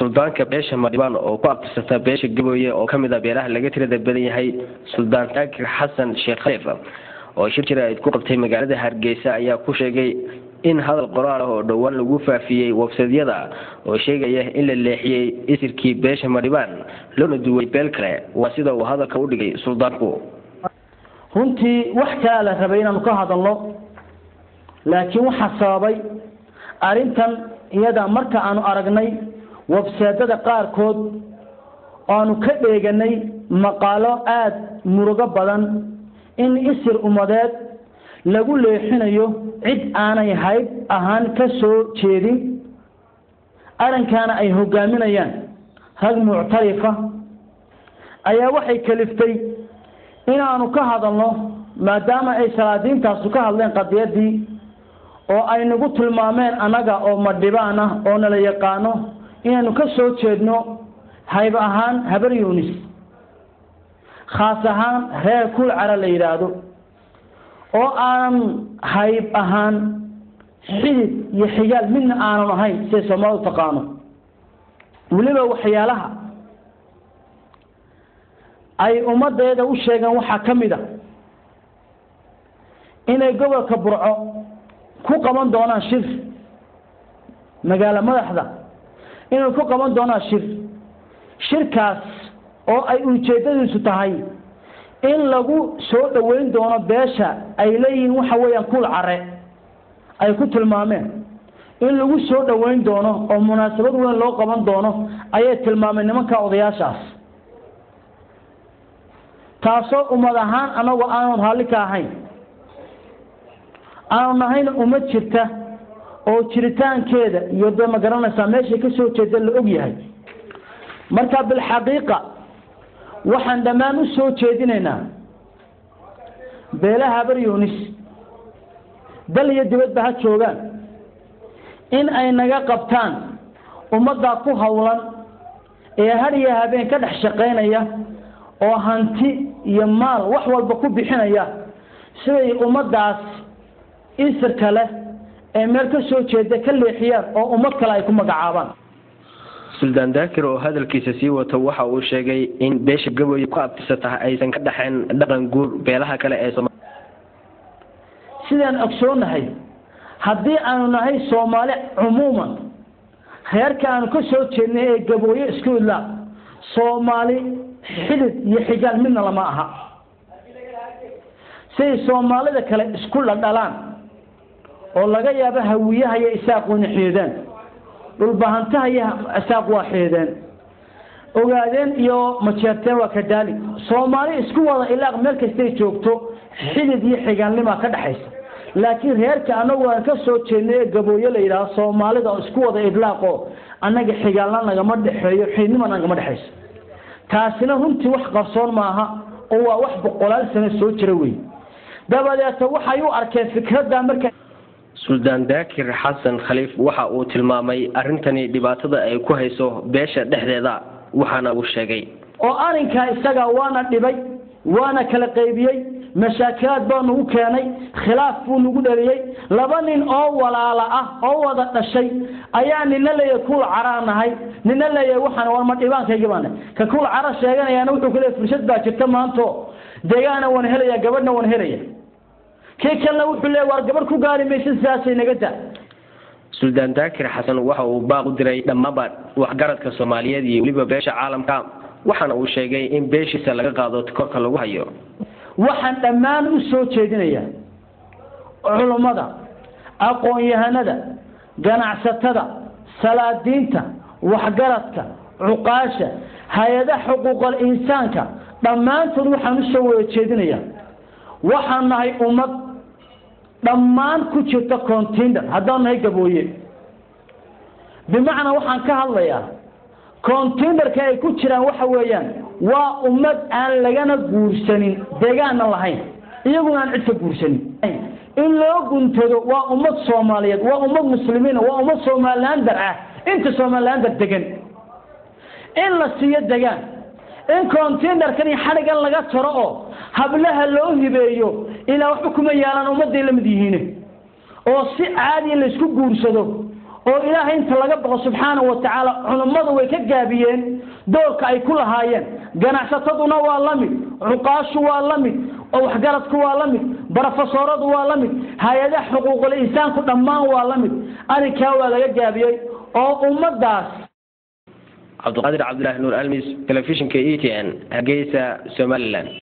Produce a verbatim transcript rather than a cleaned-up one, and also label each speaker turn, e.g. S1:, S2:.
S1: suldaanka beesha Madibaan oo ku abtirsata beesha Gaboye oo kamid ah beelaha laga tirada badan yahay Suldaan Daakir Xasan Sheekh Khalifa oo shir jira ay ku qabtay magaalada Hargeysa ayaa ku sheegay in hadal qoraal ah oo dhawaan lagu faafiyay website-yada oo sheegaya in la leexiyay isirkii beesha Madibaan loona duway beel kale waa sida uu hadalka u dhigay suldaanku
S2: runtii wax kale la rabay inaan ka hadalno laakiin waxa sababay arintan iyada marka aanu aragnay website-yada qaarkood aanu ka dheeganay maqaalo aad murugo badan in isir umadeed lagu leexinayo cid aanay hayb ahaan ka soo jeedin arankana ay hogaaminayaan rag muctarifa ayaa waxay kaliftay inaanu ka hadalno maadaama ay salaadiintaas ka hadleen qadiyadii oo ay nagu tilmaameen anaga oo Madibaan ah oo nala yaqaano inaanu ka soo jeedno hayb ahaan habar Yunis khaas ahaan reer kul cara la yiraahdo oo aan hayb ahaan xidid iyo xigaal midna aanu ahayn si Soomaalidu taqaano waliba waxyaalaha ay ummadeeda u sheegan waxa kamid ah inay gobolka Burco ku qaban doonaan shir magaala madaxda inuu ku qaban doonaan shir shirkaas oo ay ujeedadiisu tahay in lagu soo dhaweyn doono beesha ay leeyihiin waxa weeyaan kul care ay ku tilmaameen in lagu soo dhaweyn doono oo munaasabad weyn loo qaban doono ayay tilmaameen nimanka odayaashaas taasoo ummad ahaan anagu aanu hali ka ahayn aanu nahayn ummad jirta oo jiritaankeeda iyo dama garanaysa meesha ka soo jeeda la og yahay marka bil xaqiiqa waxaan dhamaan u soo jeedinaynaa beelaha habar Yunis dal iyo dibadba ha joogaan in ay naga qabtaan ummadda ku hawlan ee hariya habeen ka dhex shaqeynaya oo hanti iyo maal wax walba ku bixinaya siday ummadaas isir kale ee meel ka soo jeeda ka leexiyaan oo ummad kale ay ku magacaabaan
S1: Suldaan Daakir oo hadalkiisa sii wato waxa uu sheegay in beesha Gaboye ku abtirsata aysan ka dhaxayn dhaqan guur beelaha kale ee Soomaaliya
S2: sidaan ogsoonahay haddii aanu nahay Soomaali umuuman heerka aanu ka soo jeednay ee Gaboye isku ila Soomaali xidid iyo xigaal midna lama aha si Soomaalida kale isku la dhalaan oo laga yaabo hawiyaha iyo isaaqoon xididaan dhulbahantaha iyo isaaq waa xididaan ogaadeen iyo majeerteen waa ka daali Soomaali isku wada ilaaq meel kasta ay joogto xidid iyo xigaalnimo ka dhaxaysa laakiin reerka anagu aan ka soo jeednay Gaboye la yiraahdo Soomaalida oo isku wada idlaaqo anaga xigaalna naga ma dhaxeeyo xididnimo naga ma dhaxayso taasina runtii wax qarsoon maaha oo waa wax boqolaal sano soo jira weey dabadeed waxay u arkeen fikradda marka
S1: Suldaan Daakir Xasan Khalifa waxa uu tilmaamay arintani dhibaatada ay ku hayso beesha dhexdeeda waxaana uu sheegay
S2: oo arinka isaga waana dhibay waana kala qaybiyay mashaakilad baa nagu keenay khilaaf buu nagu dhaliyay laba nin oo walaala ah oo wada dhashay ayaa nina leeyahay kul caraanahay nina leeyahay waxaan war ma dhibaankayga baan ka kul cara sheeganayana wuxuu kale fursad baa jirta maanto deegaana wan helaya gabadhna wan helaya kee kale wuxuu leeyahay war gabadh ku gaari meesha siyaasay naga taa
S1: Suldaan Daakir Xasan waxa uu baaq u diray dhammaanba waxgaradka Soomaaliyeed iyo waliba beesha caalamka waxaana uu sheegay in beeshiisa laga qaado korka lagu hayo
S2: waxaan dhamaan u soo jeedinayaa culimada aqoon-yahanada ganacsatada salaadiinta waxgaradka cuqaasha hay'adaha xuquuqul insaanka dhamaantood waxaan u soo jeedinayaa waxaan nahay ummad dhamaan ku jirta container haddaan nahay Gaboye bimacna waxaan ka hadlayaa container-ka ay ku jiraan waxa weeyaan waa ummad aan lagana guursanin deegaanna lahayn iyaguna aan cid ka guursanin in loo guntado waa ummad Soomaaliyeed waa ummad muslimiin waa ummad Soomaaliland ah inta Soomaaliland degan in la siiyo deegaan in container-kan xarigan laga tiro oo hablaha loo hibeeyo ilaa wax kuma yaalan ummadii la mid yihiin oo si caadi la isku guursado oo ilaahay inta laga baqo subxaanahu wa tacaala culimadu way ka gaabiyeen doorka ay ku lahaayeen ganacsataduna waa la mid cuqaashu waa la mid oo waxgaradku waa la mid barofesooradu waa la mid hay'adaha xuquuqul insaanku dhammaan waa la mid arrinkaa waa laga gaabiyey oo ummadaas
S1: cabdiqaadir cabdilaahi nuur almis telefishinka E T N Hargeysa Somaliland.